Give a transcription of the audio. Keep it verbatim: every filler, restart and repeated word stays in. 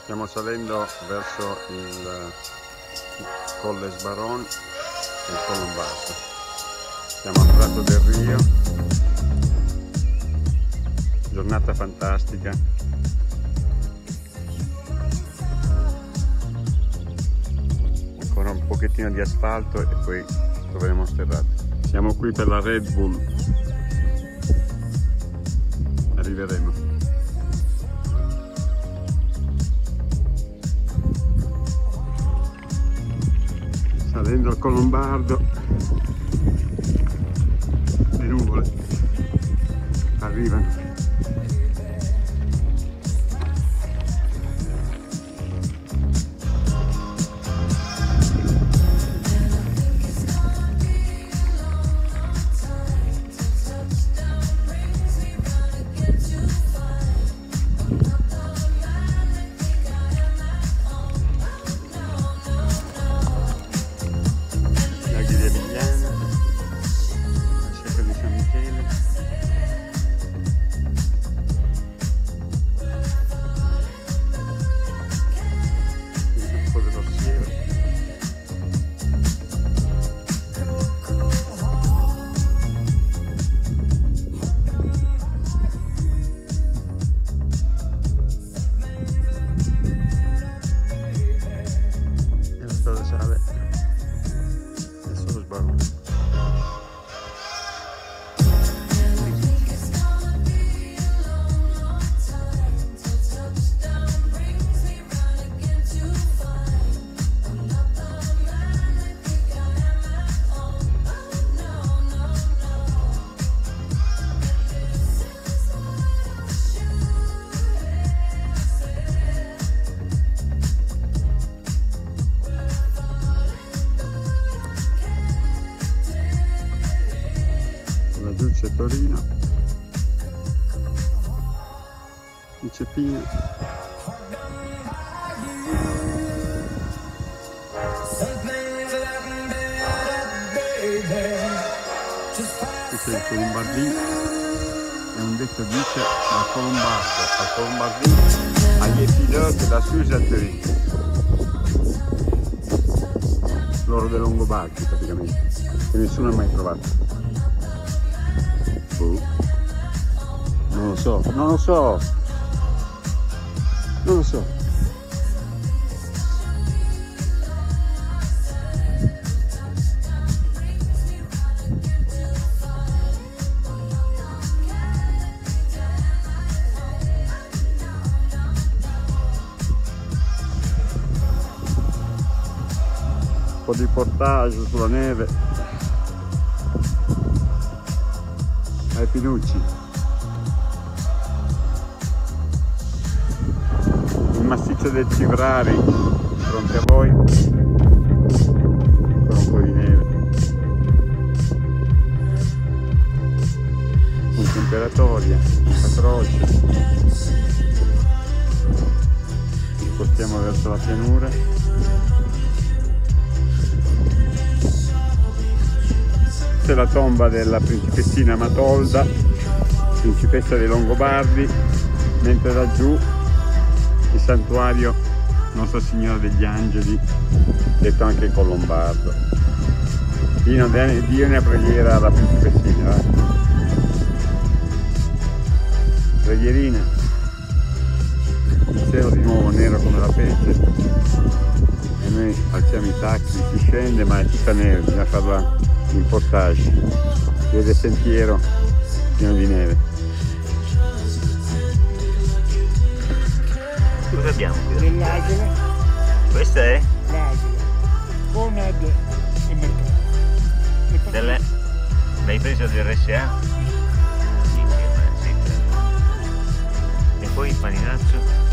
Stiamo salendo verso il Colle Sbaron e il Colombardo. Siamo a Prato del Rio, giornata fantastica. Ancora un pochettino di asfalto e poi troveremo sterrate. Siamo qui per la Red Bull, arriveremo. Salendo al Colombardo, le nuvole arrivano. Giù c'è Torino, il Cepino, questo è il Colombardino, e un detto dice la Colombardo, la Colombardino agli épineux da Susa-Torino, l'oro dei Longobardi praticamente, che nessuno ha mai trovato. Non lo so, non lo so, non lo so. Un po' di portage sulla neve ai Pinucci. Il massiccio del Civrari fronte a voi, ancora un po' di neve, un Imperatoria, un Croce. Ci spostiamo verso la pianura. C'è la tomba della principessina Matolda, principessa dei Longobardi, mentre laggiù il santuario Nostra Signora degli Angeli, detto anche Colombardo. Dio ne preghiera alla principessina. Eh? Preghierina. Il cielo di nuovo nero come la pece e noi alziamo i tacchi, si scende ma è tutta neve, bisogna farla in portage. Vede sentiero pieno di neve. Cosa abbiamo qui? Dell'Agile. Questa è? L'Agile. Conad e Mercato. Delle... L'hai preso del R S A? Sì, sì, sì. E poi il paninaccio?